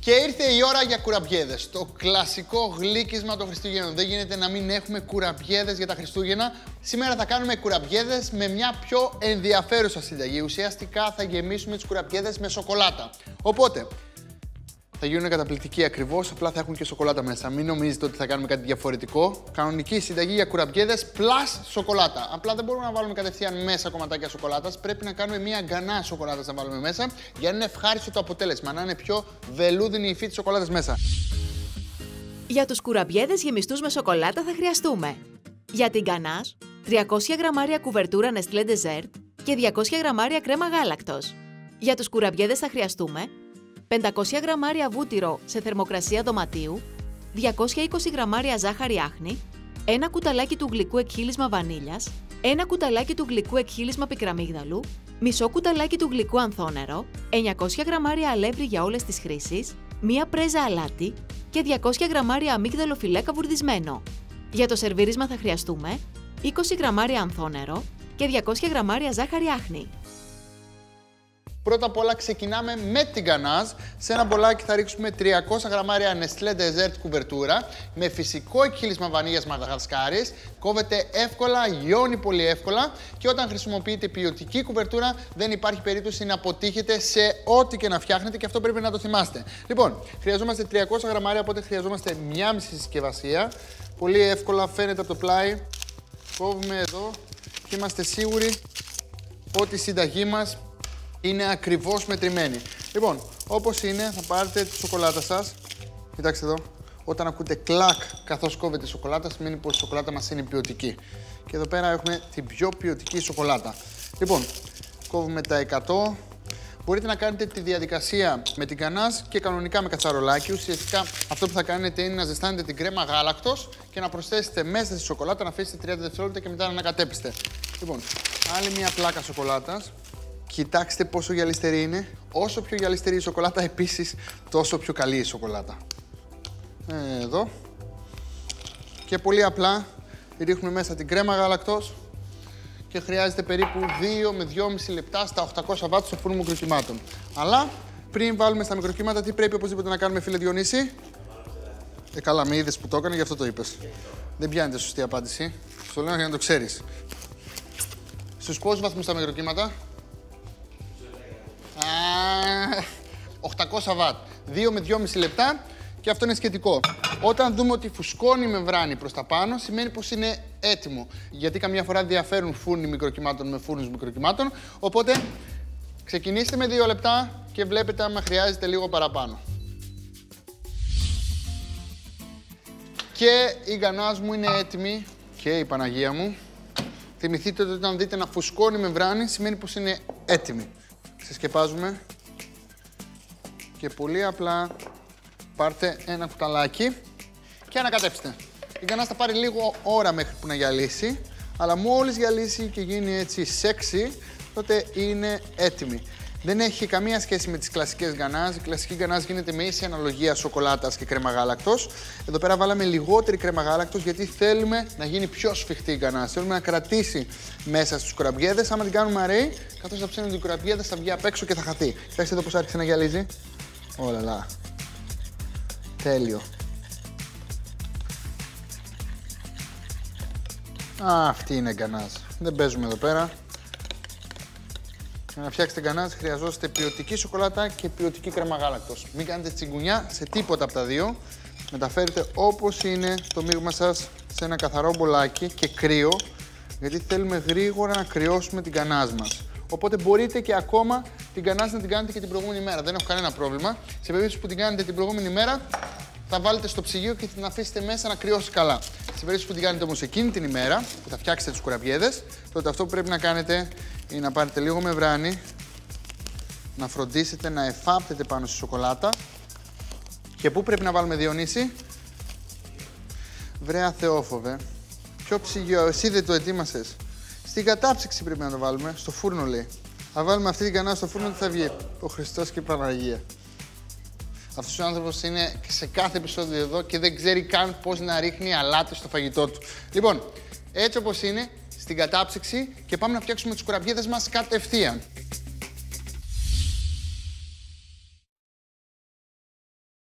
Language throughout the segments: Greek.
Και ήρθε η ώρα για κουραμπιέδες. Το κλασικό γλύκισμα των Χριστουγέννων. Δεν γίνεται να μην έχουμε κουραμπιέδες για τα Χριστούγεννα. Σήμερα θα κάνουμε κουραμπιέδες με μια πιο ενδιαφέρουσα συνταγή. Ουσιαστικά θα γεμίσουμε τις κουραμπιέδες με σοκολάτα. Οπότε, θα γίνουν καταπληκτικοί ακριβώς, απλά θα έχουν και σοκολάτα μέσα. Μην νομίζετε ότι θα κάνουμε κάτι διαφορετικό. Κανονική συνταγή για κουραμπιέδες plus σοκολάτα. Απλά δεν μπορούμε να βάλουμε κατευθείαν μέσα κομματάκια σοκολάτας. Πρέπει να κάνουμε μια γκανά σοκολάτας να βάλουμε μέσα για να είναι ευχάριστο το αποτέλεσμα, να είναι πιο βελούδινη η υφή της σοκολάτας μέσα. Για τους κουραμπιέδες γεμιστούς με σοκολάτα θα χρειαστούμε για την γκανάζ 300 γραμμάρια κουβερτούρα Nestlé Dessert και 200 γραμμάρια κρέμα γάλακτος. Για τους κουραμπιέδες θα χρειαστούμε 500 γραμμάρια βούτυρο σε θερμοκρασία δωματίου, 220 γραμμάρια ζάχαρη άχνη, ένα κουταλάκι του γλυκού εκχύλισμα βανίλιας, ένα κουταλάκι του γλυκού εκχύλισμα πικραμίγδαλου, μισό κουταλάκι του γλυκού ανθόνερο, 900 γραμμάρια αλεύρι για όλες τις χρήσεις, μία πρέζα αλάτι και 200 γραμμάρια αμύγδαλο φιλέ καβουρδισμένο. Για το σερβίρισμα θα χρειαστούμε 20 γραμμάρια ανθόνερο και 200 γραμμάρια ζάχαρη άχνη. Πρώτα απ' όλα ξεκινάμε με την γκανάζ. Σε ένα μπολάκι θα ρίξουμε 300 γραμμάρια Nestlé Dessert κουβερτούρα με φυσικό εκχύλισμα βανίλιας Μαδαγασκάρης. Κόβεται εύκολα, λιώνει πολύ εύκολα και όταν χρησιμοποιείτε ποιοτική κουβερτούρα δεν υπάρχει περίπτωση να αποτύχετε σε ό,τι και να φτιάχνετε και αυτό πρέπει να το θυμάστε. Λοιπόν, χρειαζόμαστε 300 γραμμάρια, οπότε χρειαζόμαστε μία μισή συσκευασία. Πολύ εύκολα φαίνεται από το πλάι. Κόβουμε εδώ και είμαστε σίγουροι ότι η συνταγή μας είναι ακριβώς μετρημένη. Λοιπόν, όπως είναι, θα πάρετε τη σοκολάτα σας. Κοιτάξτε εδώ. Όταν ακούτε κλακ καθώς κόβετε σοκολάτα, σημαίνει πως η σοκολάτα μας είναι ποιοτική. Και εδώ πέρα έχουμε την πιο ποιοτική σοκολάτα. Λοιπόν, κόβουμε τα 100. Μπορείτε να κάνετε τη διαδικασία με την γκανάζ και κανονικά με κατσαρολάκι. Ουσιαστικά αυτό που θα κάνετε είναι να ζεστάνετε την κρέμα γάλακτος και να προσθέσετε μέσα στη σοκολάτα, να αφήσετε 30 δευτερόλεπτα και μετά να ανακατέψετε. Λοιπόν, άλλη μια πλάκα σοκολάτας. Κοιτάξτε πόσο γυαλιστερή είναι. Όσο πιο γυαλιστερή η σοκολάτα, επίσης, τόσο πιο καλή η σοκολάτα. Εδώ. Και πολύ απλά ρίχνουμε μέσα την κρέμα γάλακτος και χρειάζεται περίπου 2 με 2,5 λεπτά στα 800 βάτ στο φούρνο μικροκυμάτων. Αλλά πριν βάλουμε στα μικροκύματα, τι πρέπει οπωσδήποτε να κάνουμε, φίλε Διονύση? Καλά, με είδες που το έκανε, γι' αυτό το είπες. Δεν πιάνεται σωστή απάντηση. Στο λέω για να το ξέρεις. Στους πόσους βαθμούς τα μικροκύματα? 800 βάτ. 2 με 2,5 λεπτά και αυτό είναι σχετικό. Όταν δούμε ότι φουσκώνει η μεμβράνη προς τα πάνω, σημαίνει πως είναι έτοιμο. Γιατί καμιά φορά διαφέρουν φούρνοι μικροκυμάτων με φούρνους μικροκυμάτων. Οπότε ξεκινήστε με 2 λεπτά και βλέπετε άμα χρειάζεται λίγο παραπάνω. Και η γκανάζ μου είναι έτοιμη και η Παναγία μου. Θυμηθείτε ότι όταν δείτε να φουσκώνει η μεμβράνη, σημαίνει πως είναι έτοιμη. Ξεσκεπάζουμε και πολύ απλά πάρτε ένα κουταλάκι και ανακατέψτε. Η γκανάζ θα πάρει λίγο ώρα μέχρι που να γυαλίσει, αλλά μόλις γυαλίσει και γίνει έτσι sexy, τότε είναι έτοιμη. Δεν έχει καμία σχέση με τις κλασικές γκανάζ. Η κλασική γκανάζ γίνεται με ίση αναλογία σοκολάτας και κρέμα γάλακτος. Εδώ πέρα βάλαμε λιγότερη κρέμα γάλακτος γιατί θέλουμε να γίνει πιο σφιχτή η γκανάζ. Θέλουμε να κρατήσει μέσα στους κουραμπιέδες. Άμα την κάνουμε αραιή, καθώς θα ψήνουν οι κουραμπιέδες, θα βγει απ' έξω και θα χαθεί. Κοιτάξτε εδώ πώς άρχισε να γυαλίζει. Ολαλά. Τέλειο. Αυτή είναι η γκανάζ. Δεν παίζουμε εδώ πέρα. Για να φτιάξετε γκανάζ χρειαζόστε ποιοτική σοκολάτα και ποιοτική κρέμα γάλακτος. Μην κάνετε τσιγκουνιά σε τίποτα από τα δύο. Μεταφέρετε όπως είναι το μείγμα σας σε ένα καθαρό μπολάκι και κρύο, γιατί θέλουμε γρήγορα να κρυώσουμε την γκανάζ μας. Οπότε μπορείτε και ακόμα την γκανάζ να την κάνετε και την προηγούμενη μέρα. Δεν έχω κανένα πρόβλημα. Σε περίπτωση που την κάνετε την προηγούμενη μέρα, θα βάλετε στο ψυγείο και την αφήσετε μέσα να κρυώσει καλά. Σε περίπτωση που την κάνετε όμως εκείνη την ημέρα, που θα φτιάξετε τους κουραμπιέδες, τότε αυτό που πρέπει να κάνετε είναι να πάρετε λίγο μεμβράνη, να φροντίσετε να εφάπτετε πάνω στη σοκολάτα. Και πού πρέπει να βάλουμε, Διονύση? Βρέα Θεόφοβε. Ποιο ψυγείο, εσύ δεν το ετοίμασες? Στην κατάψυξη πρέπει να το βάλουμε, στο φούρνο λέει. Θα βάλουμε αυτή την γκανάζ στο φούρνο, τι θα βγει? Ο Χριστός και η Παναγία. Αυτός ο άνθρωπος είναι σε κάθε επεισόδιο εδώ και δεν ξέρει καν πώς να ρίχνει αλάτι στο φαγητό του. Λοιπόν, έτσι όπως είναι, στην κατάψυξη και πάμε να φτιάξουμε τις κουραμπιέδες μας κατευθείαν.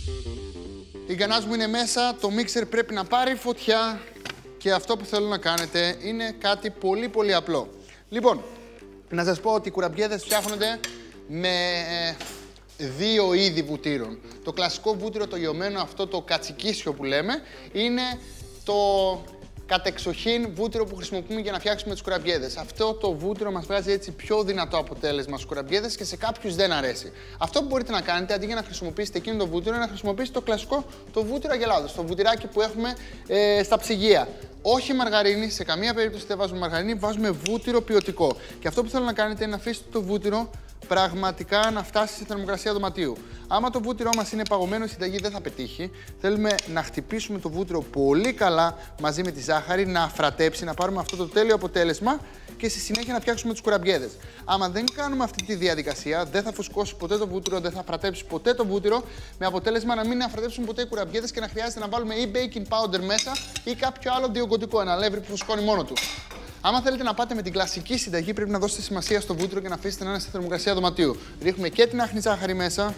Η γκανάζ μου είναι μέσα, το μίξερ πρέπει να πάρει φωτιά και αυτό που θέλω να κάνετε είναι κάτι πολύ απλό. Λοιπόν, να σας πω ότι οι κουραμπιέδες φτιάχνονται με δύο είδη βουτύρων. Το κλασικό βούτυρο, το γιωμένο, αυτό το κατσικίσιο που λέμε, είναι το κατεξοχήν βούτυρο που χρησιμοποιούμε για να φτιάξουμε τις κουραμπιέδες. Αυτό το βούτυρο μας βγάζει έτσι πιο δυνατό αποτέλεσμα στους κουραμπιέδες και σε κάποιους δεν αρέσει. Αυτό που μπορείτε να κάνετε, αντί για να χρησιμοποιήσετε εκείνο το βούτυρο, είναι να χρησιμοποιήσετε το κλασικό, το βούτυρο αγελάδος, το βουτυράκι που έχουμε στα ψυγεία. Όχι μαργαρίνη, σε καμία περίπτωση δεν βάζουμε μαργαρίνη, βάζουμε βούτυρο ποιοτικό. Και αυτό που θέλω να κάνετε είναι να αφήσετε το βούτυρο πραγματικά να φτάσει σε θερμοκρασία δωματίου. Άμα το βούτυρό μας είναι παγωμένο, η συνταγή δεν θα πετύχει. Θέλουμε να χτυπήσουμε το βούτυρο πολύ καλά μαζί με τη ζάχαρη, να αφρατέψει, να πάρουμε αυτό το τέλειο αποτέλεσμα και στη συνέχεια να φτιάξουμε τους κουραμπιέδες. Άμα δεν κάνουμε αυτή τη διαδικασία, δεν θα φουσκώσει ποτέ το βούτυρο, δεν θα αφρατέψει ποτέ το βούτυρο, με αποτέλεσμα να μην αφρατέψουν ποτέ οι κουραμπιέδες και να χρειάζεται να βάλουμε ή baking powder μέσα ή κάποιο άλλο διογκωτικό, ένα αλεύρι που φουσκώνει μόνο του. Άμα θέλετε να πάτε με την κλασική συνταγή, πρέπει να δώσετε σημασία στο βούτυρο και να αφήσετε να είναι στη θερμοκρασία δωματίου. Ρίχνουμε και την άχνη ζάχαρη μέσα.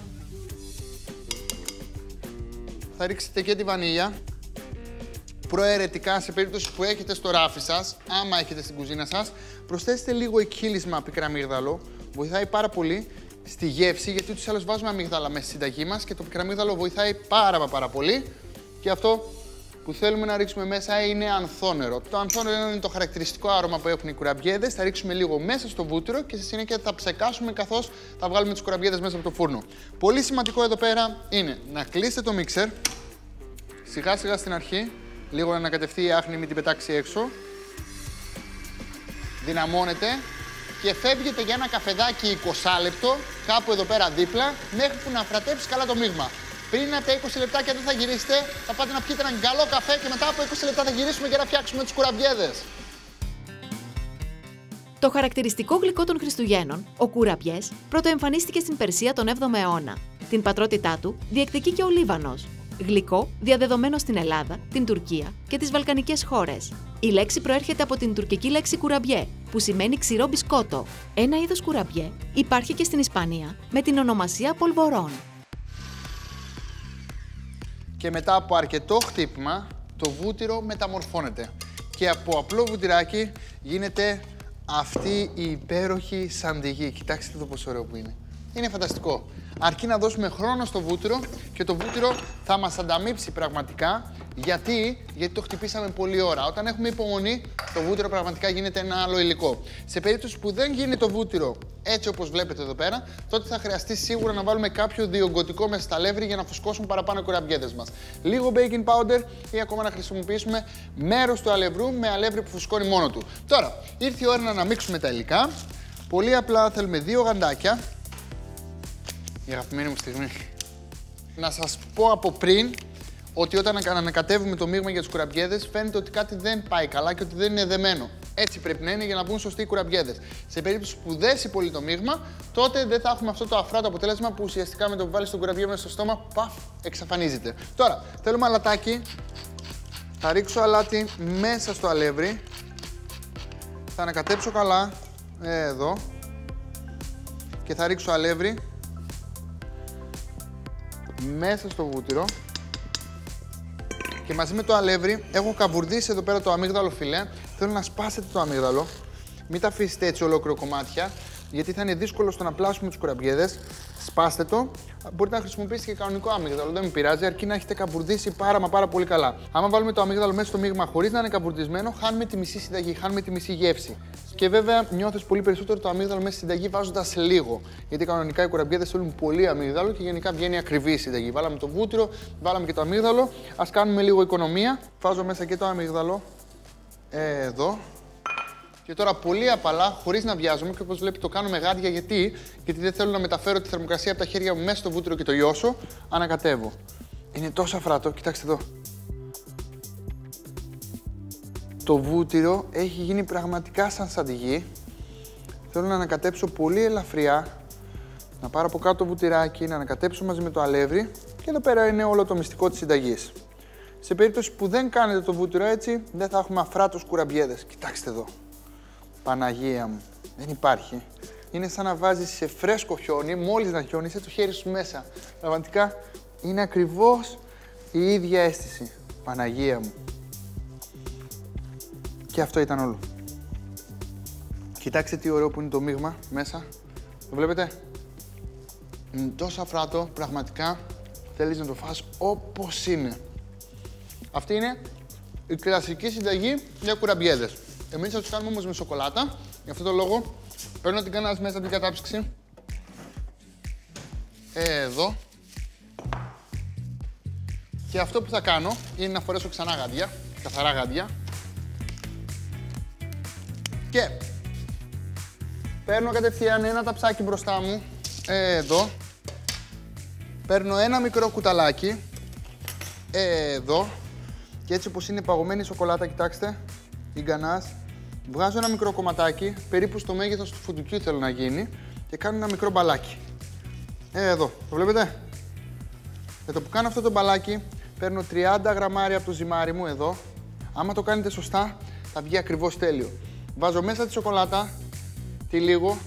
Θα ρίξετε και τη βανίλια. Προαιρετικά, σε περίπτωση που έχετε στο ράφι σας, άμα έχετε στην κουζίνα σας, προσθέστε λίγο εκχύλισμα πικρά αμύγδαλο. Βοηθάει πάρα πολύ στη γεύση, γιατί ούτως ή άλλως βάζουμε αμύγδαλα μέσα στη συνταγή μας και το πικρά αμύγδαλο βοηθάει πάρα πολύ. Και αυτό που θέλουμε να ρίξουμε μέσα είναι ανθόνερο. Το ανθόνερο είναι το χαρακτηριστικό άρωμα που έχουν οι κουραμπιέδες. Θα ρίξουμε λίγο μέσα στο βούτυρο και στη συνέχεια θα ψεκάσουμε καθώς θα βγάλουμε τις κουραμπιέδες μέσα από το φούρνο. Πολύ σημαντικό εδώ πέρα είναι να κλείσετε το μίξερ σιγά στην αρχή, λίγο να ανακατευτεί η άχνη, μην την πετάξει έξω. Δυναμώνετε και φεύγετε για ένα καφεδάκι 20 λεπτό, κάπου εδώ πέρα δίπλα, μέχρι που να αφρατέψει καλά το μείγμα. Πριν από τα 20 λεπτάκια δεν θα γυρίσετε, θα πάτε να πιείτε έναν καλό καφέ και μετά από 20 λεπτά θα γυρίσουμε για να φτιάξουμε τους κουραμπιέδες. Το χαρακτηριστικό γλυκό των Χριστουγέννων, ο κουραμπιές, πρωτοεμφανίστηκε στην Περσία τον 7ο αιώνα. Την πατρότητά του διεκδικεί και ο Λίβανος. Γλυκό διαδεδομένο στην Ελλάδα, την Τουρκία και τις Βαλκανικές χώρες. Η λέξη προέρχεται από την τουρκική λέξη κουραμπιέ, που σημαίνει ξηρό μπισκότο. Ένα είδος κουραμπιέ υπάρχει και στην Ισπανία με την ονομασία πολβορών. Και μετά από αρκετό χτύπημα, το βούτυρο μεταμορφώνεται. Και από απλό βουτυράκι γίνεται αυτή η υπέροχη σαντιγί. Κοιτάξτε το πόσο ωραίο που είναι. Είναι φανταστικό. Αρκεί να δώσουμε χρόνο στο βούτυρο και το βούτυρο θα μας ανταμείψει πραγματικά. Γιατί το χτυπήσαμε πολλή ώρα. Όταν έχουμε υπομονή, το βούτυρο πραγματικά γίνεται ένα άλλο υλικό. Σε περίπτωση που δεν γίνει το βούτυρο έτσι όπως βλέπετε εδώ πέρα, τότε θα χρειαστεί σίγουρα να βάλουμε κάποιο διογκωτικό μέσα στα αλεύρι για να φουσκώσουν παραπάνω οι κουραμπιέδες μας. Λίγο baking powder ή ακόμα να χρησιμοποιήσουμε μέρος του αλευρού με αλεύρι που φουσκώνει μόνο του. Τώρα, ήρθε η ώρα να αναμίξουμε τα υλικά. Πολύ απλά θέλουμε 2 γαντάκια. Η αγαπημένη μου στιγμή. Να σας πω από πριν ότι όταν ανακατεύουμε το μείγμα για τους κουραμπιέδες, φαίνεται ότι κάτι δεν πάει καλά και ότι δεν είναι δεμένο. Έτσι πρέπει να είναι για να βγουν σωστοί οι κουραμπιέδες. Σε περίπτωση που δέσει πολύ το μείγμα, τότε δεν θα έχουμε αυτό το αφράτο αποτέλεσμα που ουσιαστικά με το που βάλεις τον κουραμπιέ μέσα στο στόμα, παφ, εξαφανίζεται. Τώρα, θέλουμε αλατάκι. Θα ρίξω αλάτι μέσα στο αλεύρι. Θα ανακατέψω καλά, εδώ. Και θα ρίξω αλεύρι μέσα στο βούτυρο. Και μαζί με το αλεύρι έχω καβουρδίσει εδώ πέρα το αμύγδαλο φιλέ. Θέλω να σπάσετε το αμύγδαλο. Μην τα αφήσετε έτσι ολόκληρο κομμάτια, γιατί θα είναι δύσκολο στο να πλάσουμε τους κουραμπιέδες. Σπάστε το. Μπορείτε να χρησιμοποιήσετε και κανονικό αμύγδαλο, δεν με πειράζει, αρκεί να έχετε καβουρδίσει πάρα πολύ καλά. Άμα βάλουμε το αμύγδαλο μέσα στο μείγμα χωρίς να είναι καβουρδισμένο, χάνουμε τη μισή συνταγή, χάνουμε τη μισή γεύση. Και βέβαια νιώθεις πολύ περισσότερο το αμύγδαλο μέσα στη συνταγή βάζοντας λίγο. Γιατί κανονικά οι κουραμπιέδες θέλουν πολύ αμύγδαλο και γενικά βγαίνει ακριβή η συνταγή. Βάλαμε το βούτυρο, βάλαμε και το αμύγδαλο. Ας κάνουμε λίγο οικονομία. Βάζω μέσα και το αμύγδαλο. Εδώ. Και τώρα πολύ απαλά, χωρίς να βιάζομαι και όπως βλέπετε το κάνω με γάντια. Γιατί δεν θέλω να μεταφέρω τη θερμοκρασία από τα χέρια μου μέσα στο βούτυρο και το λιώσω. Ανακατεύω. Είναι τόσο αφράτο, κοιτάξτε εδώ. Το βούτυρο έχει γίνει πραγματικά σαν σαντιγί. Θέλω να ανακατέψω πολύ ελαφριά, να πάρω από κάτω το βουτυράκι, να ανακατέψω μαζί με το αλεύρι και εδώ πέρα είναι όλο το μυστικό της συνταγής. Σε περίπτωση που δεν κάνετε το βούτυρο έτσι, δεν θα έχουμε αφράτους κουραμπιέδες. Κοιτάξτε εδώ. Παναγία μου, δεν υπάρχει. Είναι σαν να βάζεις σε φρέσκο χιόνι, μόλις να χιόνισε το χέρι σου μέσα. Πραγματικά Είναι ακριβώς η ίδια αίσθηση. Παναγία μου. Και αυτό ήταν όλο. Κοιτάξτε τι ωραίο που είναι το μείγμα μέσα. Το βλέπετε? Είναι τόσο αφράτο, πραγματικά θέλεις να το φας όπως είναι. Αυτή είναι η κλασική συνταγή για κουραμπιέδες. Εμείς θα τους κάνουμε όμως με σοκολάτα. Γι' αυτό το λόγο παίρνω την κανάς μέσα από την κατάψυξη. Εδώ. Και αυτό που θα κάνω είναι να φορέσω ξανά γάντια, καθαρά γάντια. Και παίρνω κατευθείαν ένα ταψάκι μπροστά μου, εδώ. Παίρνω ένα μικρό κουταλάκι, εδώ. Και έτσι όπως είναι παγωμένη η σοκολάτα, κοιτάξτε, η γκανάς. Βγάζω ένα μικρό κομματάκι, περίπου στο μέγεθος του φουντουκιού θέλω να γίνει. Και κάνω ένα μικρό μπαλάκι. Εδώ, το βλέπετε? Με το που κάνω αυτό το μπαλάκι, παίρνω 30 γραμμάρια από το ζυμάρι μου, εδώ. Άμα το κάνετε σωστά, θα βγει ακριβώς τέλειο. Βάζω μέσα τη σοκολάτα, τη λίγο,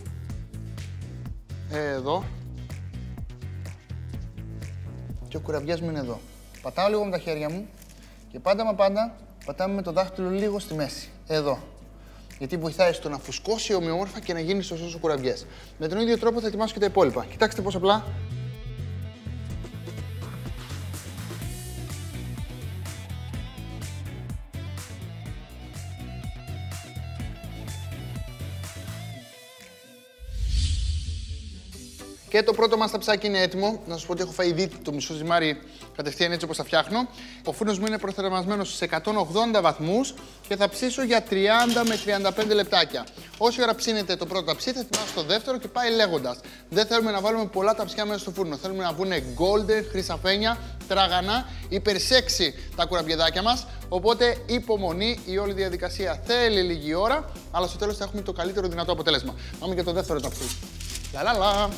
εδώ. Και ο κουραμπιές μου είναι εδώ. Πατάω λίγο με τα χέρια μου και πάντα μα πάντα πατάμε με το δάχτυλο λίγο στη μέση, εδώ. Γιατί βοηθάει στο να φουσκώσει ομοιόμορφα και να γίνει σωστός ο κουραμπιές. Με τον ίδιο τρόπο θα ετοιμάσω και τα υπόλοιπα. Κοιτάξτε πώς απλά. Και το πρώτο μας ταψάκι είναι έτοιμο. Να σας πω ότι έχω φάει ήδη το μισό ζυμάρι κατευθείαν έτσι όπως τα φτιάχνω. Ο φούρνος μου είναι προθερμασμένος σε 180 βαθμούς και θα ψήσω για 30 με 35 λεπτάκια. Όση ώρα ψήνετε το πρώτο ταψί, θα ετοιμάσω το δεύτερο και πάει λέγοντας. Δεν θέλουμε να βάλουμε πολλά ταψιά μέσα στο φούρνο. Θέλουμε να βγουν golden, χρυσαφένια, τραγανά, υπερσέξι τα κουραμπιεδάκια μας. Οπότε υπομονή, η όλη διαδικασία θέλει λίγη ώρα, αλλά στο τέλος θα έχουμε το καλύτερο δυνατό αποτέλεσμα. Πάμε για το δεύτερο ταψί. Λαλαλα.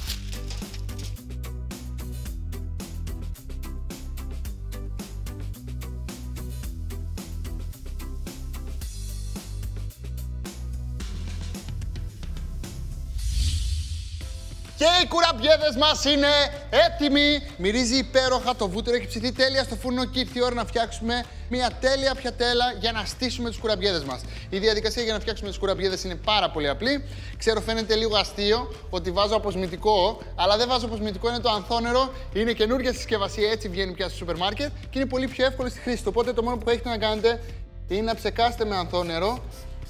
Και οι κουραμπιέδες μας είναι έτοιμοι. Μυρίζει υπέροχα, το βούτυρο έχει ψηθεί τέλεια στο φούρνο και ήρθε η ώρα να φτιάξουμε μια τέλεια πιατέλα για να στήσουμε τους κουραμπιέδες μας. Η διαδικασία για να φτιάξουμε τους κουραμπιέδες είναι πάρα πολύ απλή. Ξέρω φαίνεται λίγο αστείο ότι βάζω αποσμητικό, αλλά δεν βάζω αποσμητικό, είναι το ανθόνερο. Είναι καινούργια συσκευασία, έτσι βγαίνει πια στο σούπερ μάρκετ και είναι πολύ πιο εύκολη στη χρήση. Οπότε το μόνο που έχετε να κάνετε είναι να ψεκάσετε με ανθόνερο.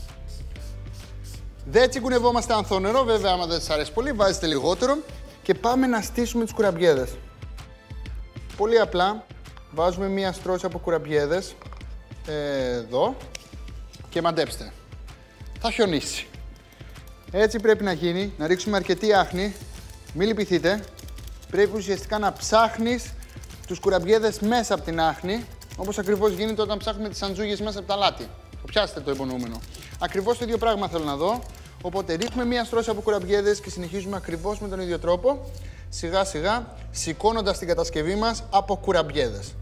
Δεν τσιγκουνευόμαστε ανθόνερο, βέβαια άμα δεν σας αρέσει πολύ, βάζετε λιγότερο και πάμε να στήσουμε τους κουραμπιέδες. Πολύ απλά, βάζουμε μία στρώση από κουραμπιέδες, εδώ, και μαντέψτε. Θα χιονίσει. Έτσι πρέπει να γίνει, να ρίξουμε αρκετή άχνη, μην λυπηθείτε. Πρέπει ουσιαστικά να ψάχνεις τους κουραμπιέδες μέσα από την άχνη, όπως ακριβώς γίνεται όταν ψάχνουμε τις σαντζούγες μέσα από τα λάτι. Το πιάσετε το υπονοούμενο. Ακριβώς το ίδιο πράγμα θέλω να δω. Οπότε ρίχνουμε μία στρώση από κουραμπιέδες και συνεχίζουμε ακριβώς με τον ίδιο τρόπο, σιγά σιγά σηκώνοντας την κατασκευή μας από κουραμπιέδες.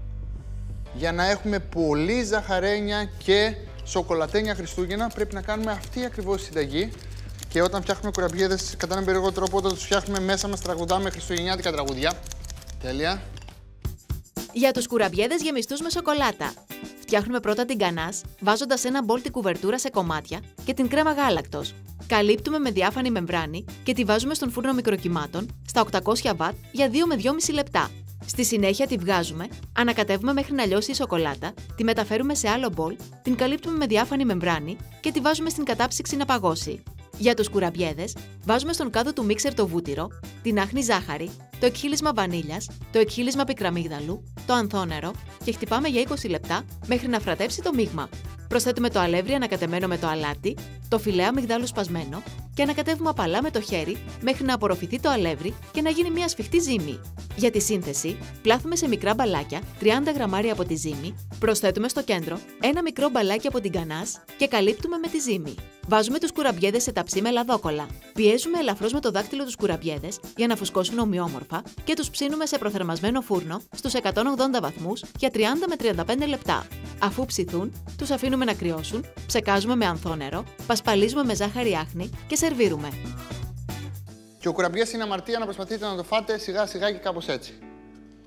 Για να έχουμε πολύ ζαχαρένια και σοκολατένια Χριστούγεννα πρέπει να κάνουμε αυτή ακριβώς τη συνταγή. Και όταν φτιάχνουμε κουραμπιέδες κατά έναν περίεργο τρόπο, όταν τους φτιάχνουμε μέσα μας τραγουδάμε χριστουγεννιάτικα τραγουδιά. Τέλεια. Για τους κουραμπιέδες γεμιστούς με σοκολάτα. Φτιάχνουμε πρώτα την γκανάς, βάζοντας ένα μπολ την κουβερτούρα σε κομμάτια και την κρέμα γάλακτος. Καλύπτουμε με διάφανη μεμβράνη και τη βάζουμε στον φούρνο μικροκυμάτων στα 800 W για 2 με 2,5 λεπτά. Στη συνέχεια τη βγάζουμε, ανακατεύουμε μέχρι να λιώσει η σοκολάτα, τη μεταφέρουμε σε άλλο μπολ, την καλύπτουμε με διάφανη μεμβράνη και τη βάζουμε στην κατάψυξη να παγώσει. Για τους κουραμπιέδες, βάζουμε στον κάδο του μίξερ το βούτυρο, την άχνη ζάχαρη, το εκχύλισμα βανίλιας, το εκχύλισμα πικραμίγδαλου, το ανθόνερο και χτυπάμε για 20 λεπτά μέχρι να φρατέψει το μείγμα. Προσθέτουμε το αλεύρι ανακατεμένο με το αλάτι, το φιλέ αμυγδάλου σπασμένο και ανακατεύουμε απαλά με το χέρι μέχρι να απορροφηθεί το αλεύρι και να γίνει μια σφιχτή ζύμη. Για τη σύνθεση, πλάθουμε σε μικρά μπαλάκια 30 γραμμάρια από τη ζύμη, προσθέτουμε στο κέντρο ένα μικρό μπαλάκι από την γκανάς και καλύπτουμε με τη ζύμη. Βάζουμε τους κουραμπιέδες σε ταψί με λαδόκολλα. Πιέζουμε ελαφρώς με το δάκτυλο τους κουραμπιέδες για να φουσκώσουν ομοιόμορφα και τους ψήνουμε σε προθερμασμένο φούρνο στους 180 βαθμούς για 30 με 35 λεπτά. Αφού ψηθούν, τους αφήνουμε να κρυώσουν, ψεκάζουμε με ανθόνερο, πασπαλίζουμε με ζάχαρη άχνη και σερβίρουμε. Και ο κουραμπιές είναι αμαρτία να προσπαθείτε να το φάτε σιγά σιγά και κάπως έτσι.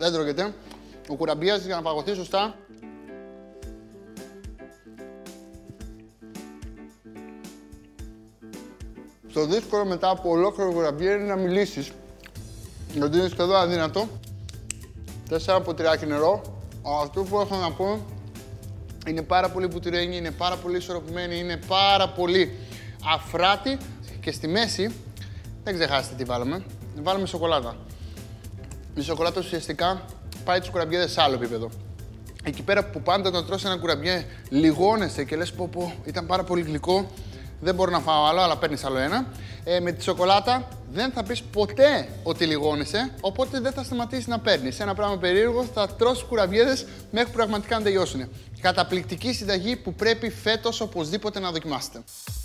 Δεν τρώγεται. Ο κουραμπιέδας για να παγωθεί σωστά. Το δύσκολο μετά από ολόκληρο κουραμπιέ είναι να μιλήσεις. Γιατί είναι σχεδόν αδύνατο. 4 ποτηράκι νερό. Αυτό που έχω να πω είναι πάρα πολύ πουτυρένη, είναι πάρα πολύ ισορροπημένη, είναι πάρα πολύ αφράτη. Και στη μέση, δεν ξεχάσετε τι βάλαμε. Βάλαμε σοκολάτα. Η σοκολάτα ουσιαστικά πάει τους κουραμπιέδες σε άλλο επίπεδο. Εκεί πέρα που πάντα όταν τρως ένα κουραμπιέ λιγώνεσαι και λες πω ήταν πάρα πολύ γλυκό, δεν μπορώ να φάω άλλο, αλλά παίρνεις άλλο ένα. Με τη σοκολάτα δεν θα πεις ποτέ ότι λιγώνεσαι, οπότε δεν θα σταματήσεις να παίρνεις. Ένα πράγμα περίεργο, θα τρως κουραμπιέδες μέχρι πραγματικά να τελειώσουν. Καταπληκτική συνταγή που πρέπει φέτος οπωσδήποτε να δοκιμάσετε.